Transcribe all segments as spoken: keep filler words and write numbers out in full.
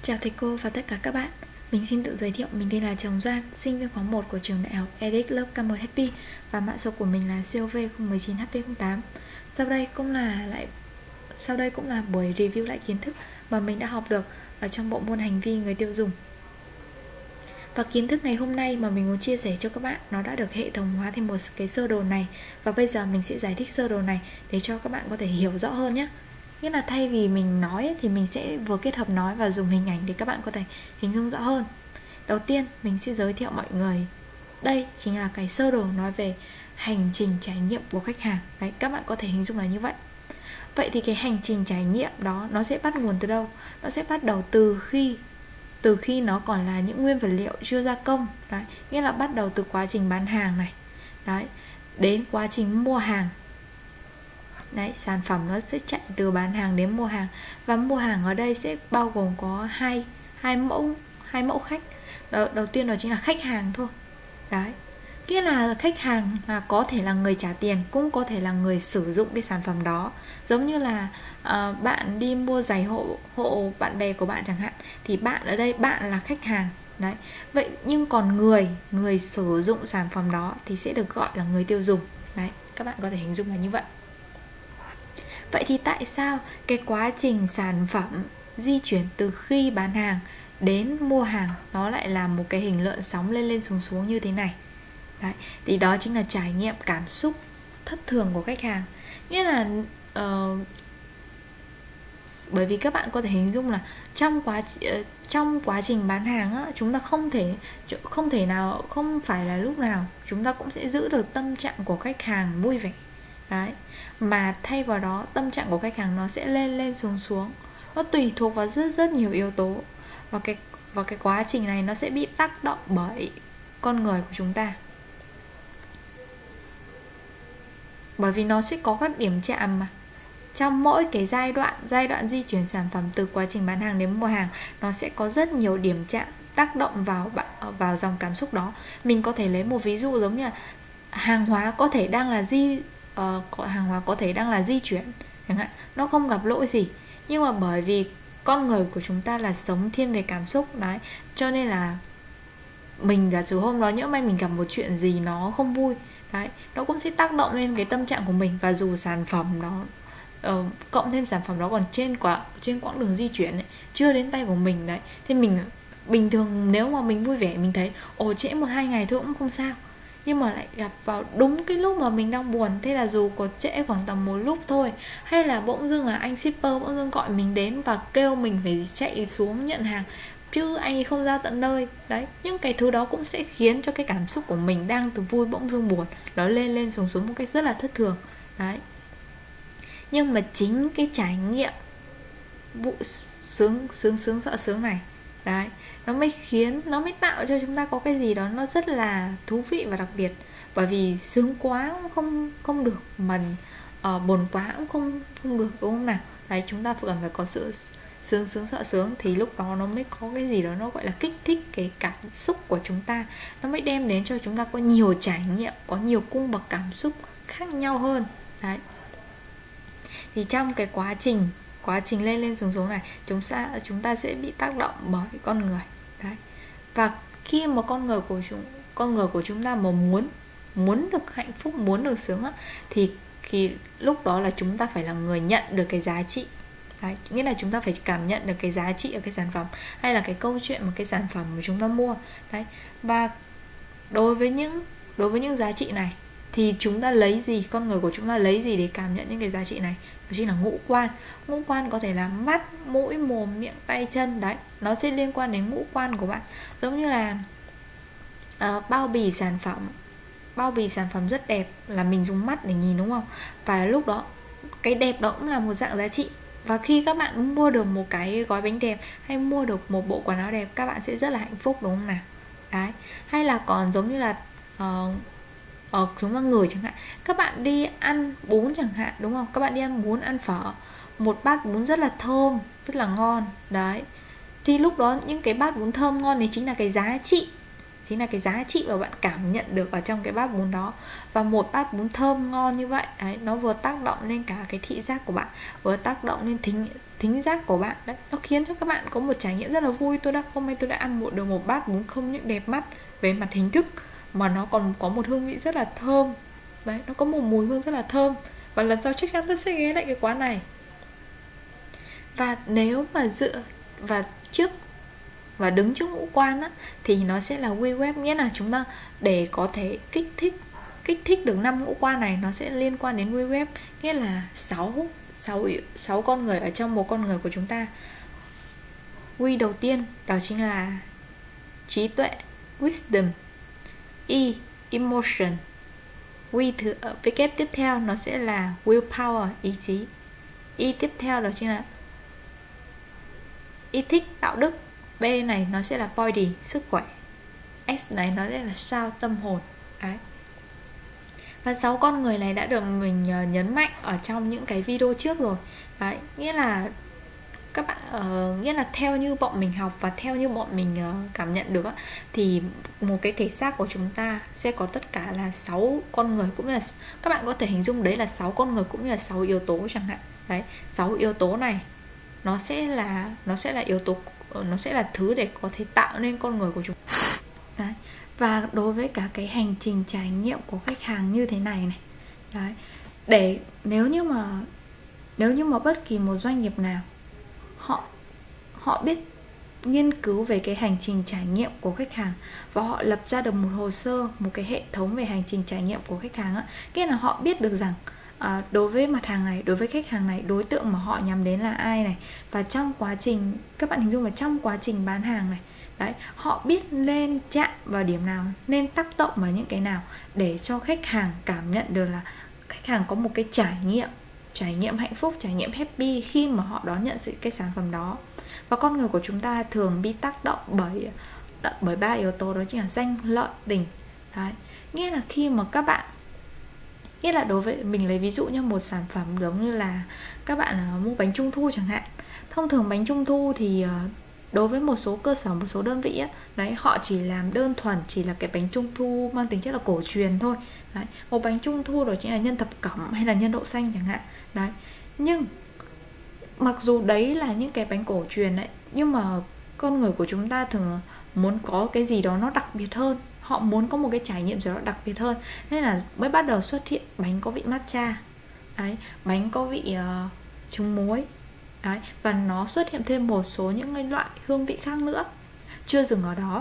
Chào thầy cô và tất cả các bạn. Mình xin tự giới thiệu, mình tên là Trồng Doan, sinh viên khóa một của trường đại học Edit Lớp K một Happy và mã số của mình là C O V không một chín H P không tám. Sau đây cũng là lại sau đây cũng là buổi review lại kiến thức mà mình đã học được ở trong bộ môn hành vi người tiêu dùng. Và kiến thức ngày hôm nay mà mình muốn chia sẻ cho các bạn nó đã được hệ thống hóa thành một cái sơ đồ này, và bây giờ mình sẽ giải thích sơ đồ này để cho các bạn có thể hiểu rõ hơn nhé. Nghĩa là thay vì mình nói thì mình sẽ vừa kết hợp nói và dùng hình ảnh để các bạn có thể hình dung rõ hơn. Đầu tiên mình sẽ giới thiệu mọi người, đây chính là cái sơ đồ nói về hành trình trải nghiệm của khách hàng. Đấy, các bạn có thể hình dung là như vậy. Vậy thì cái hành trình trải nghiệm đó nó sẽ bắt nguồn từ đâu? Nó sẽ bắt đầu từ khi từ khi nó còn là những nguyên vật liệu chưa gia công. Đấy, nghĩa là bắt đầu từ quá trình bán hàng này. Đấy, đến quá trình mua hàng. Đấy, sản phẩm nó sẽ chạy từ bán hàng đến mua hàng. Và mua hàng ở đây sẽ bao gồm có hai, hai mẫu hai mẫu khách. Đầu, đầu tiên đó chính là khách hàng thôi. Đấy, nghĩa là khách hàng là có thể là người trả tiền, cũng có thể là người sử dụng cái sản phẩm đó. Giống như là uh, bạn đi mua giày hộ hộ bạn bè của bạn chẳng hạn, thì bạn ở đây bạn là khách hàng. Đấy, vậy nhưng còn người người sử dụng sản phẩm đó thì sẽ được gọi là người tiêu dùng. Đấy, các bạn có thể hình dung là như vậy. Vậy thì tại sao cái quá trình sản phẩm di chuyển từ khi bán hàng đến mua hàng nó lại là một cái hình lượn sóng lên lên xuống xuống như thế này? Đấy, thì đó chính là trải nghiệm cảm xúc thất thường của khách hàng. Nghĩa là uh, bởi vì các bạn có thể hình dung là trong quá uh, trong quá trình bán hàng á, chúng ta không thể không thể nào không phải là lúc nào chúng ta cũng sẽ giữ được tâm trạng của khách hàng vui vẻ. Đấy, mà thay vào đó tâm trạng của khách hàng nó sẽ lên lên xuống xuống. Nó tùy thuộc vào rất rất nhiều yếu tố. Và cái và cái quá trình này nó sẽ bị tác động bởi con người của chúng ta. Bởi vì nó sẽ có các điểm chạm mà. Trong mỗi cái giai đoạn giai đoạn di chuyển sản phẩm từ quá trình bán hàng đến mua hàng, nó sẽ có rất nhiều điểm chạm tác động vào vào dòng cảm xúc đó. Mình có thể lấy một ví dụ giống như là hàng hóa có thể đang là di uh, hàng hóa có thể đang là di chuyển chẳng hạn, nó không gặp lỗi gì, nhưng mà bởi vì con người của chúng ta là sống thiên về cảm xúc. Đấy, cho nên là mình giả sử hôm đó nhỡ may mình gặp một chuyện gì nó không vui, đấy, nó cũng sẽ tác động lên cái tâm trạng của mình. Và dù sản phẩm đó uh, cộng thêm sản phẩm đó còn trên quả trên quãng đường di chuyển ấy, chưa đến tay của mình, đấy, thì mình bình thường nếu mà mình vui vẻ mình thấy ồ trễ một hai ngày thôi cũng không sao, nhưng mà lại gặp vào đúng cái lúc mà mình đang buồn, thế là dù có trễ khoảng tầm một lúc thôi, hay là bỗng dưng là anh shipper bỗng dưng gọi mình đến và kêu mình phải chạy xuống nhận hàng chứ anh ấy không ra tận nơi. Đấy, những cái thứ đó cũng sẽ khiến cho cái cảm xúc của mình đang từ vui bỗng dưng buồn, nó lên lên xuống xuống một cách rất là thất thường. Đấy, nhưng mà chính cái trải nghiệm vụ sướng sướng sướng sợ sướng này, đấy, nó mới khiến nó mới tạo cho chúng ta có cái gì đó nó rất là thú vị và đặc biệt. Bởi vì sướng quá cũng không không được, mà uh, buồn quá cũng không không được, đúng không nào? Đấy, chúng ta cần phải có sự sướng sướng sợ sướng thì lúc đó nó mới có cái gì đó nó gọi là kích thích cái cảm xúc của chúng ta, nó mới đem đến cho chúng ta có nhiều trải nghiệm, có nhiều cung bậc cảm xúc khác nhau hơn. Đấy, thì trong cái quá trình quá trình lên lên xuống xuống này, chúng ta chúng ta sẽ bị tác động bởi con người. Đấy, và khi mà con người của chúng con người của chúng ta mà muốn muốn được hạnh phúc, muốn được sướng á, thì khi lúc đó là chúng ta phải là người nhận được cái giá trị. Đấy, nghĩa là chúng ta phải cảm nhận được cái giá trị ở cái sản phẩm hay là cái câu chuyện mà cái sản phẩm mà chúng ta mua. Đấy, và đối với những đối với những giá trị này thì chúng ta lấy gì, con người của chúng ta lấy gì để cảm nhận những cái giá trị này? Đó chính là ngũ quan. Ngũ quan có thể là mắt, mũi, mồm, miệng, tay, chân. Đấy, nó sẽ liên quan đến ngũ quan của bạn. Giống như là uh, bao bì sản phẩm bao bì sản phẩm rất đẹp là mình dùng mắt để nhìn, đúng không? Và lúc đó cái đẹp đó cũng là một dạng giá trị. Và khi các bạn mua được một cái gói bánh đẹp hay mua được một bộ quần áo đẹp, các bạn sẽ rất là hạnh phúc, đúng không nào? Đấy, hay là còn giống như là uh, Ờ, chúng ta người chẳng hạn, các bạn đi ăn bún chẳng hạn, đúng không? Các bạn đi ăn bún, ăn phở, một bát bún rất là thơm, rất là ngon. Đấy, thì lúc đó những cái bát bún thơm ngon đấy chính là cái giá trị chính là cái giá trị mà bạn cảm nhận được ở trong cái bát bún đó. Và một bát bún thơm ngon như vậy đấy, nó vừa tác động lên cả cái thị giác của bạn, vừa tác động lên thính thính giác của bạn đấy, nó khiến cho các bạn có một trải nghiệm rất là vui. Tôi đã hôm nay tôi đã ăn một được một bát bún không những đẹp mắt về mặt hình thức mà nó còn có một hương vị rất là thơm đấy, nó có một mùi hương rất là thơm. Và lần sau chắc chắn tôi sẽ ghé lại cái quán này. Và nếu mà dựa và trước và đứng trước ngũ quan á, thì nó sẽ là quy web, nghĩa là chúng ta để có thể kích thích kích thích được năm ngũ quan này, nó sẽ liên quan đến quy web, nghĩa là sáu sáu sáu con người ở trong một con người của chúng ta. Quy đầu tiên đó chính là trí tuệ, wisdom. E, emotion. Quy thứ ở W tiếp theo nó sẽ là willpower, ý chí. E tiếp theo đó chính là ethics, đạo đức. B này nó sẽ là body, sức khỏe. S này nó sẽ là sao, tâm hồn. Đấy. Và sáu con người này đã được mình nhấn mạnh ở trong những cái video trước rồi. Đấy, nghĩa là các bạn uh, nghĩa là theo như bọn mình học và theo như bọn mình uh, cảm nhận được, thì một cái thể xác của chúng ta sẽ có tất cả là sáu con người, cũng như là các bạn có thể hình dung đấy là sáu con người cũng như là sáu yếu tố chẳng hạn. Đấy, sáu yếu tố này nó sẽ là nó sẽ là yếu tố nó sẽ là thứ để có thể tạo nên con người của chúng ta. Đấy. Và đối với cả cái hành trình trải nghiệm của khách hàng như thế này này, đấy, để nếu như mà nếu như mà bất kỳ một doanh nghiệp nào họ họ biết nghiên cứu về cái hành trình trải nghiệm của khách hàng và họ lập ra được một hồ sơ, một cái hệ thống về hành trình trải nghiệm của khách hàng á, nghĩa là họ biết được rằng à, đối với mặt hàng này, đối với khách hàng này, đối tượng mà họ nhắm đến là ai này, và trong quá trình các bạn hình dung là trong quá trình bán hàng này, đấy, họ biết nên chạm vào điểm nào, nên tác động vào những cái nào để cho khách hàng cảm nhận được là khách hàng có một cái trải nghiệm trải nghiệm hạnh phúc, trải nghiệm happy khi mà họ đón nhận sự cái sản phẩm đó. Và con người của chúng ta thường bị tác động bởi bởi ba yếu tố, đó chính là danh, lợi, tình. Đấy, nghĩa là khi mà các bạn, nghĩa là đối với mình lấy ví dụ như một sản phẩm giống như là các bạn mua bánh trung thu chẳng hạn. Thông thường bánh trung thu thì đối với một số cơ sở, một số đơn vị ấy, đấy, họ chỉ làm đơn thuần chỉ là cái bánh trung thu mang tính chất là cổ truyền thôi. Đấy, một bánh trung thu đó chính là nhân thập cẩm hay là nhân đậu xanh chẳng hạn. Đấy, nhưng mặc dù đấy là những cái bánh cổ truyền đấy, nhưng mà con người của chúng ta thường muốn có cái gì đó nó đặc biệt hơn, họ muốn có một cái trải nghiệm gì đó đặc biệt hơn, nên là mới bắt đầu xuất hiện bánh có vị matcha, đấy, bánh có vị uh, trứng muối. Đấy, và nó xuất hiện thêm một số những cái loại hương vị khác nữa. Chưa dừng ở đó,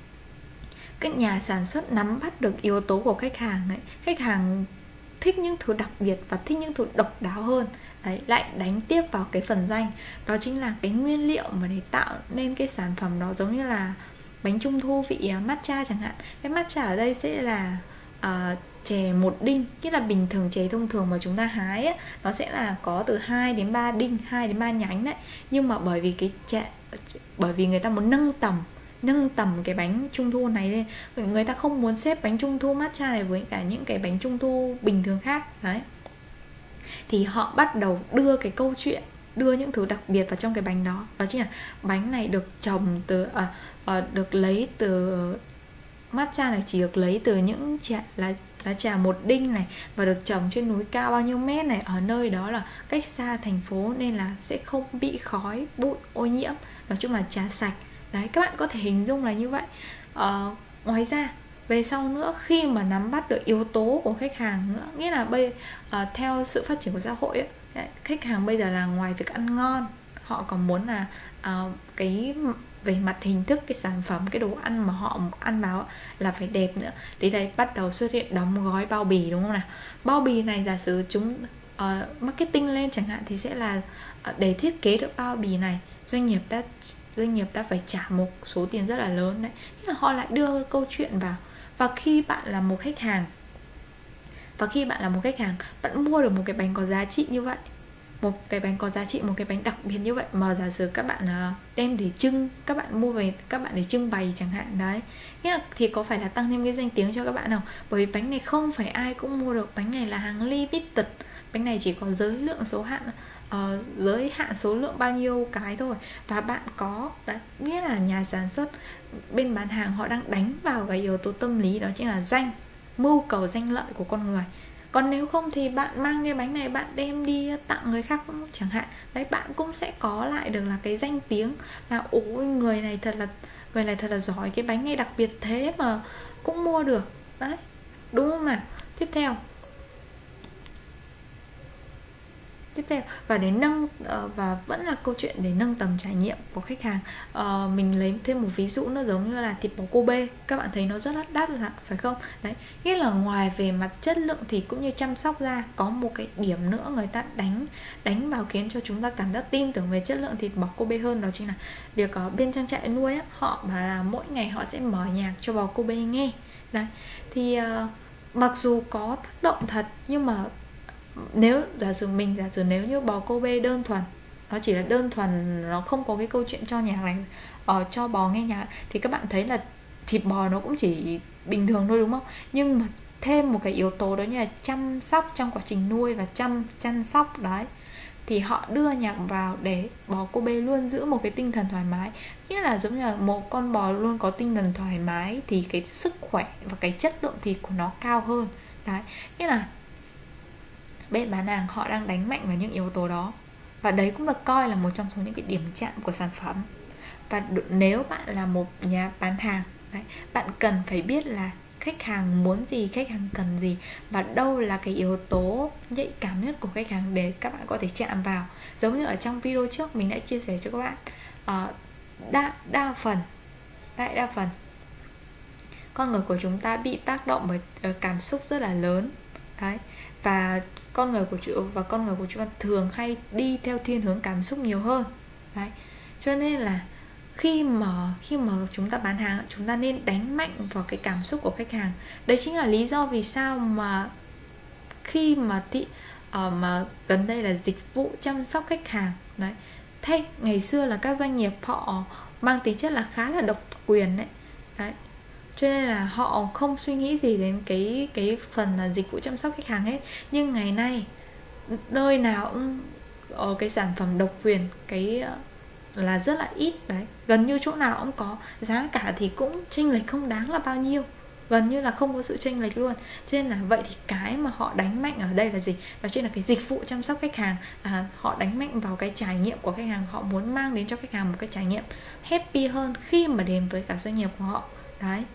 các nhà sản xuất nắm bắt được yếu tố của khách hàng ấy. Khách hàng thích những thứ đặc biệt và thích những thứ độc đáo hơn. Đấy, lại đánh tiếp vào cái phần danh, đó chính là cái nguyên liệu mà để tạo nên cái sản phẩm đó. Giống như là bánh trung thu vị matcha chẳng hạn. Cái matcha ở đây sẽ là uh, chè một đinh, nghĩa là bình thường chè thông thường mà chúng ta hái ấy, nó sẽ là có từ hai đến ba đinh, hai đến ba nhánh đấy. Nhưng mà bởi vì cái chè, bởi vì người ta muốn nâng tầm nâng tầm cái bánh trung thu này lên, người ta không muốn xếp bánh trung thu matcha này với cả những cái bánh trung thu bình thường khác. Đấy, thì họ bắt đầu đưa cái câu chuyện, đưa những thứ đặc biệt vào trong cái bánh đó. Đó chính là bánh này được trồng từ à, à, được lấy từ matcha này chỉ được lấy từ những trà, lá, lá trà một đinh này, và được trồng trên núi cao bao nhiêu mét này, ở nơi đó là cách xa thành phố nên là sẽ không bị khói, bụi, ô nhiễm. Nói chung là trà sạch. Đấy, các bạn có thể hình dung là như vậy. à, Ngoài ra về sau nữa, khi mà nắm bắt được yếu tố của khách hàng nữa, nghĩa là bây à, theo sự phát triển của xã hội ấy, đấy, khách hàng bây giờ là ngoài việc ăn ngon, họ còn muốn là à, cái về mặt hình thức, cái sản phẩm, cái đồ ăn mà họ ăn vào là phải đẹp nữa. Thì đây bắt đầu xuất hiện đóng gói bao bì, đúng không nào? Bao bì này giả sử chúng uh, marketing lên chẳng hạn, thì sẽ là uh, để thiết kế được bao bì này, doanh nghiệp đã doanh nghiệp đã phải trả một số tiền rất là lớn đấy. Thế là họ lại đưa câu chuyện vào. Và khi bạn là một khách hàng Và khi bạn là một khách hàng, bạn mua được một cái bánh có giá trị như vậy, một cái bánh có giá trị, một cái bánh đặc biệt như vậy, mà giả sử các bạn đem để trưng, các bạn mua về các bạn để trưng bày chẳng hạn, đấy, nghĩa là thì có phải là tăng thêm cái danh tiếng cho các bạn không? Bởi vì bánh này không phải ai cũng mua được, bánh này là hàng limited, bánh này chỉ có giới lượng số hạn uh, giới hạn số lượng bao nhiêu cái thôi, và bạn có đấy, nghĩa là nhà sản xuất, bên bán hàng họ đang đánh vào cái yếu tố tâm lý, đó chính là danh, mưu cầu danh lợi của con người. Còn nếu không thì bạn mang cái bánh này bạn đem đi tặng người khác cũng chẳng hạn, đấy, bạn cũng sẽ có lại được là cái danh tiếng là ôi người này thật là người này thật là giỏi, cái bánh này đặc biệt thế mà cũng mua được, đấy, đúng không nào? Tiếp theo tiếp theo và để nâng uh, và vẫn là câu chuyện để nâng tầm trải nghiệm của khách hàng. Uh, mình lấy thêm một ví dụ nữa, giống như là thịt bò Kobe, các bạn thấy nó rất là đắt là phải không? Đấy, nghĩa là ngoài về mặt chất lượng thì cũng như chăm sóc ra, có một cái điểm nữa người ta đánh đánh vào khiến cho chúng ta cảm giác tin tưởng về chất lượng thịt bò Kobe hơn, đó chính là việc ở uh, bên trang trại nuôi á, họ bảo là mỗi ngày họ sẽ mở nhạc cho bò Kobe nghe. Đấy, thì uh, mặc dù có tác động thật, nhưng mà nếu giả sử mình giả sử nếu như bò Kobe đơn thuần, nó chỉ là đơn thuần, nó không có cái câu chuyện cho nhạc này, uh, cho bò nghe nhạc, thì các bạn thấy là thịt bò nó cũng chỉ bình thường thôi, đúng không? Nhưng mà thêm một cái yếu tố đó như là chăm sóc trong quá trình nuôi và chăm chăm sóc đấy, thì họ đưa nhạc vào để bò Kobe luôn giữ một cái tinh thần thoải mái. Nghĩa là giống như là một con bò luôn có tinh thần thoải mái thì cái sức khỏe và cái chất lượng thịt của nó cao hơn. Đấy, nghĩa là bên bán hàng họ đang đánh mạnh vào những yếu tố đó, và đấy cũng được coi là một trong số những cái điểm chạm của sản phẩm. Và nếu bạn là một nhà bán hàng đấy, bạn cần phải biết là khách hàng muốn gì, khách hàng cần gì, và đâu là cái yếu tố nhạy cảm nhất của khách hàng để các bạn có thể chạm vào. Giống như ở trong video trước mình đã chia sẻ cho các bạn, uh, đa, đa phần đại đa phần con người của chúng ta bị tác động bởi uh, cảm xúc rất là lớn đấy, và con người của chúng và con người của chúng ta thường hay đi theo thiên hướng cảm xúc nhiều hơn đấy. Cho nên là khi mà khi mà chúng ta bán hàng, chúng ta nên đánh mạnh vào cái cảm xúc của khách hàng. Đấy chính là lý do vì sao mà khi mà thị uh, mà gần đây là dịch vụ chăm sóc khách hàng đấy, thay ngày xưa là các doanh nghiệp họ mang tính chất là khá là độc quyền đấy, đấy. Cho nên là họ không suy nghĩ gì đến cái cái phần là dịch vụ chăm sóc khách hàng hết. Nhưng ngày nay nơi nào cũng ở cái sản phẩm độc quyền, cái là rất là ít đấy, gần như chỗ nào cũng có, giá cả thì cũng chênh lệch không đáng là bao nhiêu, gần như là không có sự chênh lệch luôn. Cho nên là vậy thì cái mà họ đánh mạnh ở đây là gì? Đó chính là cái dịch vụ chăm sóc khách hàng. À, họ đánh mạnh vào cái trải nghiệm của khách hàng, họ muốn mang đến cho khách hàng một cái trải nghiệm happy hơn khi mà đến với cả doanh nghiệp của họ đấy.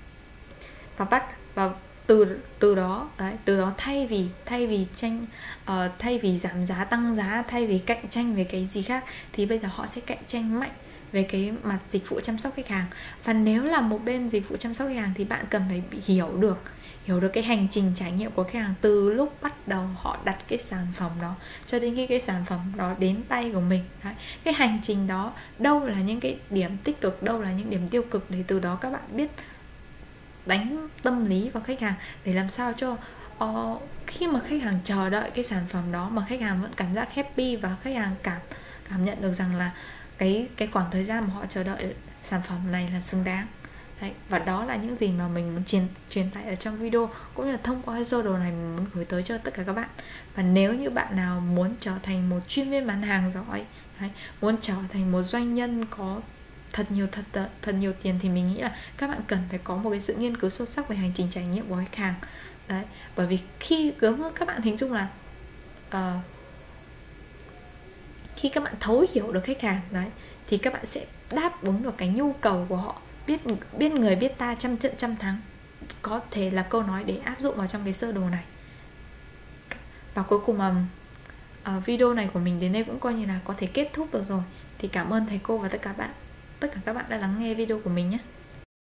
Và bắt và từ từ đó đấy, từ đó thay vì thay vì tranh uh, thay vì giảm giá tăng giá, thay vì cạnh tranh về cái gì khác, thì bây giờ họ sẽ cạnh tranh mạnh về cái mặt dịch vụ chăm sóc khách hàng. Và nếu là một bên dịch vụ chăm sóc khách hàng thì bạn cần phải bị hiểu được hiểu được cái hành trình trải nghiệm của khách hàng từ lúc bắt đầu họ đặt cái sản phẩm đó cho đến khi cái sản phẩm đó đến tay của mình đấy. Cái hành trình đó, đâu là những cái điểm tích cực, đâu là những điểm tiêu cực, để từ đó các bạn biết đánh tâm lý vào khách hàng, để làm sao cho uh, khi mà khách hàng chờ đợi cái sản phẩm đó mà khách hàng vẫn cảm giác happy, và khách hàng cảm cảm nhận được rằng là cái cái khoảng thời gian mà họ chờ đợi sản phẩm này là xứng đáng. Đấy, và đó là những gì mà mình muốn truyền truyền tải ở trong video, cũng như là thông qua sơ đồ này mình muốn gửi tới cho tất cả các bạn. Và nếu như bạn nào muốn trở thành một chuyên viên bán hàng giỏi đấy, muốn trở thành một doanh nhân có thật nhiều thật thật nhiều tiền, thì mình nghĩ là các bạn cần phải có một cái sự nghiên cứu sâu sắc về hành trình trải nghiệm của khách hàng đấy. Bởi vì khi các bạn hình dung là uh, khi các bạn thấu hiểu được khách hàng đấy, thì các bạn sẽ đáp ứng được cái nhu cầu của họ. Biết biết người biết ta, trăm trận trăm thắng, có thể là câu nói để áp dụng vào trong cái sơ đồ này. Và cuối cùng mà uh, video này của mình đến đây cũng coi như là có thể kết thúc được rồi. Thì cảm ơn thầy cô và tất cả bạn tất cả các bạn đã lắng nghe video của mình nhé.